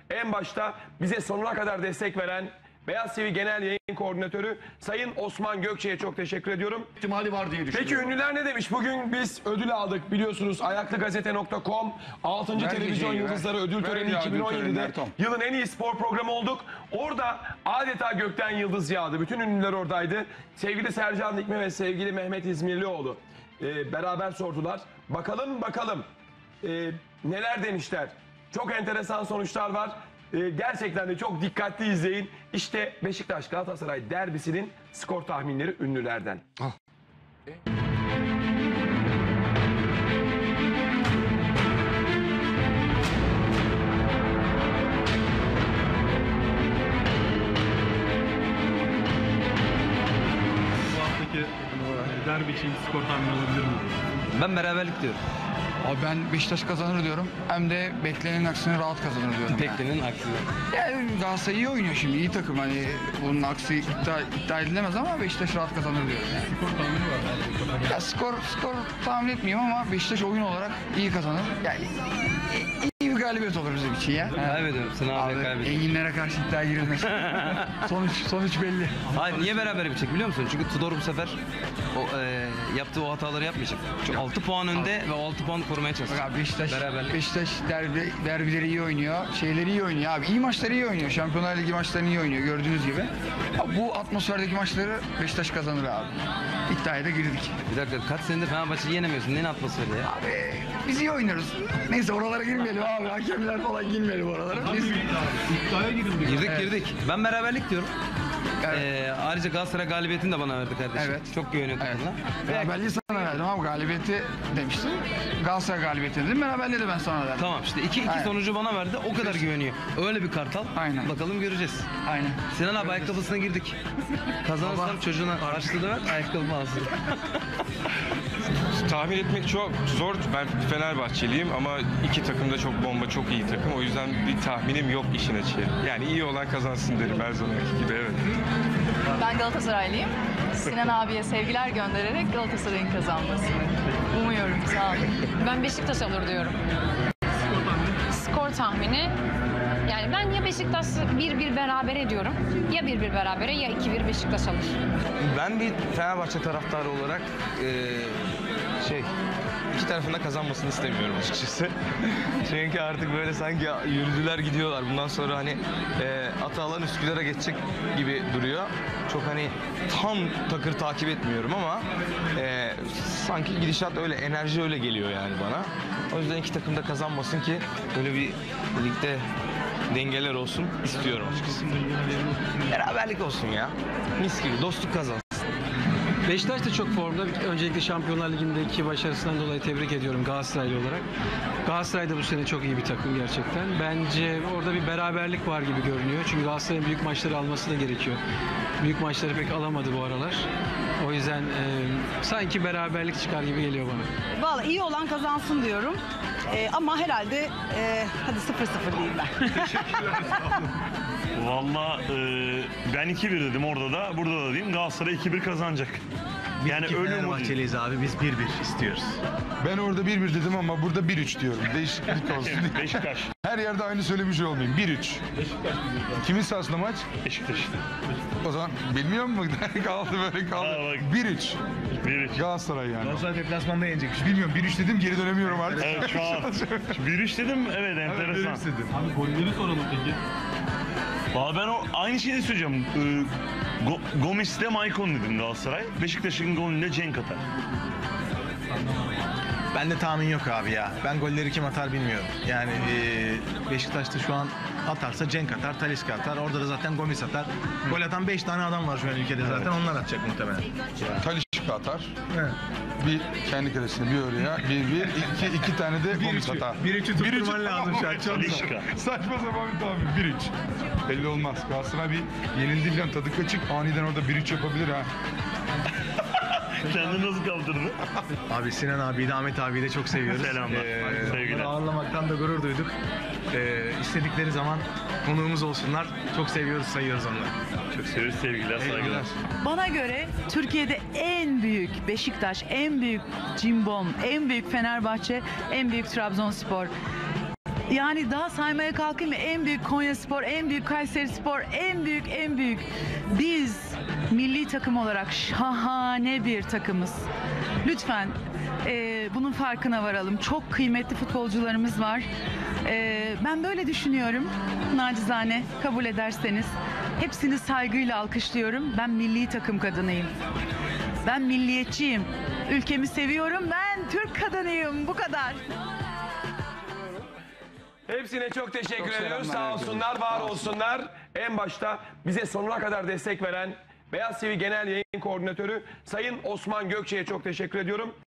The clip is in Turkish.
En başta bize sonuna kadar destek veren Beyaz TV Genel Yayın Koordinatörü Sayın Osman Gökçe'ye çok teşekkür ediyorum. İhtimali var diye düşünüyorum. Peki ünlüler ne demiş? Bugün biz ödül aldık biliyorsunuz. Ayaklıgazete.com 6. Televizyon Yıldızları Ödül Töreni 2017'de yılın en iyi spor programı olduk. Orada adeta gökten yıldız yağdı. Bütün ünlüler oradaydı. Sevgili Sercan Dikme ve sevgili Mehmet İzmirlioğlu beraber sordular. Bakalım neler demişler. Çok enteresan sonuçlar var. Gerçekten de çok dikkatli izleyin. İşte Beşiktaş Galatasaray derbisinin skor tahminleri ünlülerden. Bu haftaki derbi için skor tahmini olabilir mi? Ben beraberlik diyorum. Abi ben Beşiktaş kazanır diyorum. Hem de beklenenin aksine rahat kazanır diyorum. Beklenenin aksine. Yani Galatasaray iyi oynuyor şimdi. İyi takım. Hani bunun aksi iddia edilemez ama Beşiktaş rahat kazanır diyorum yani. Skor tahmini var. Ya skor tahmin etmiyorum ama Beşiktaş oyun olarak iyi kazanır. Yani iyi bir galibiyet olur bizim için ya. Kaybediyorum. Sınav Abi kaybediyorum. Enginlere karşı iddia girilmez. sonuç belli. Hayır, niye beraber bitecek biliyor musun? Çünkü Tudor bu sefer yaptığı o hataları yapmayacak. Çünkü 6 puan önde ve o 6 puanı korumaya çalışacak. Bak abi Beraberlik. Beşiktaş derbileri iyi oynuyor. Şeyleri iyi oynuyor abi. İyi maçları iyi oynuyor. Şampiyonlar Ligi maçlarını iyi oynuyor gördüğünüz gibi. Abi, bu atmosferdeki maçları Beşiktaş kazanır abi. İddiaya da girdik. Bir dakika, kaç senedir Fenerbahçe'yi yenemiyorsun. Ne atmosferi ya? Abi biz iyi oynarız. Neyse oralara girmeyelim abi. Hakemler falan girmeyelim oralara. Biz İddiaya girildi. Girdik. Ben beraberlik diyorum. Ayrıca Galatasaray galibiyetini de bana verdi kardeşim. Evet. Çok güveniyor takımına. beraberliği sana verdim ama galibiyeti demiştin. Galatasaray galibiyeti dedim. Beraberliği de ben sana verdim. Tamam işte 2-2 sonucu bana verdi. O kadar güveniyor. Öyle bir kartal. Aynen. Bakalım göreceğiz. Aynen. Sinan abi ayakkabısına girdik. Kazanırsam çocuğuna harçlığı da ver, ayakkabımı alsın. Tahmin etmek çok zor. Ben Fenerbahçeliyim ama iki takım da çok bomba, çok iyi takım. O yüzden bir tahminim yok işin açığı. Yani iyi olan kazansın derim her zamanki gibi, evet. Ben Galatasaraylıyım. Sinan abiye sevgiler göndererek Galatasaray'ın kazanmasını umuyorum. Sağ olun. Ben Beşiktaş alır diyorum. Skor tahmini. Yani ben ya Beşiktaş 1-1 beraber ediyorum. Ya 1-1 berabere ya 2-1 Beşiktaş alır. Ben bir Fenerbahçe taraftarı olarak iki tarafın da kazanmasını istemiyorum açıkçası. Çünkü artık böyle sanki yürüdüler gidiyorlar. Bundan sonra hani Atalan Üsküdar'a geçecek gibi duruyor. Çok hani tam takır takip etmiyorum ama sanki gidişat öyle, enerji öyle geliyor yani bana. O yüzden iki takım da kazanmasın ki böyle bir ligde dengeler olsun istiyorum açıkçası. Beraberlik olsun ya. Mis gibi dostluk kazansın. Beşiktaş da çok formda. Öncelikle Şampiyonlar Ligi'ndeki başarısından dolayı tebrik ediyorum Galatasaraylı olarak. Galatasaray da bu sene çok iyi bir takım gerçekten. Bence orada bir beraberlik var gibi görünüyor. Çünkü Galatasaray'ın büyük maçları alması da gerekiyor. Büyük maçları pek alamadı bu aralar. O yüzden sanki beraberlik çıkar gibi geliyor bana. Vallahi iyi olan kazansın diyorum. Ama herhalde hadi 0-0 diyeyim ben. Valla ben 2-1 dedim orada da, burada da diyeyim. Galatasaray 2-1 kazanacak. Yani öyle Fenerbahçeliyiz abi, biz 1-1 istiyoruz. Ben orada 1-1 dedim ama burada 1-3 diyorum. Değişiklik olsun diye. Beşiktaş. Her yerde aynı söylemiş olmayayım. 1-3. Kimin sahasında maç? Beşiktaş. O zaman bilmiyor musun? kaldı böyle kaldı. 1-3. 1-3. Galatasaray yani. Galatasaray deplasmanda yenecekmiş. Bilmiyorum 1-3 dedim geri dönemiyorum artık. Evet şu an. 1-3 dedim, evet enteresan. Abi golleri soralım peki. Valla ben aynı şeyi söyleyeceğim. Gomis'te Maicon dedim Galatasaray. Beşiktaş'ın golünde Cenk atar. Bende tahmin yok abi ya. Ben golleri kim atar bilmiyorum. Yani Beşiktaş'ta şu an atarsa Cenk atar, Talisca atar. Orada da zaten Gomis atar. Gol atan 5 tane adam var şu an ülkede zaten. Onlar atacak muhtemelen. Talisca atar. Evet. Bir kendi kalesine bir oraya. 1-1. iki tane de Gomis atar. 1-3'ü tutturman lazım şu an. Çok Talisca. Saçma sapan bir tahmin. 1-3. Belli olmaz. Galatasaray bir yenildi falan tadı kaçık. Aniden orada 1-3 yapabilir ha. Kendini nasıl kaldırdı? Abi Sinan abiyi de Ahmet abiyi de çok seviyoruz. Selamlar. Sevgiler. Onları ağırlamaktan da gurur duyduk. İstedikleri zaman konuğumuz olsunlar. Çok seviyoruz, sayıyoruz onları. Çok seviyoruz, sevgiler, saygılar. Bana göre Türkiye'de en büyük Beşiktaş, en büyük Cimbom, en büyük Fenerbahçe, en büyük Trabzonspor. Yani daha saymaya kalkayım mı? En büyük Konyaspor, en büyük Kayserispor, en büyük. Biz milli takım olarak şahane bir takımız. Lütfen bunun farkına varalım. Çok kıymetli futbolcularımız var. Ben böyle düşünüyorum. Nacizane kabul ederseniz. Hepsini saygıyla alkışlıyorum. Ben milli takım kadınıyım. Ben milliyetçiyim. Ülkemi seviyorum. Ben Türk kadınıyım. Bu kadar. Hepsine çok teşekkür ediyoruz. Sağ olsunlar, var olsunlar. En başta bize sonuna kadar destek veren Beyaz TV Genel Yayın Koordinatörü Sayın Osman Gökçe'ye çok teşekkür ediyorum.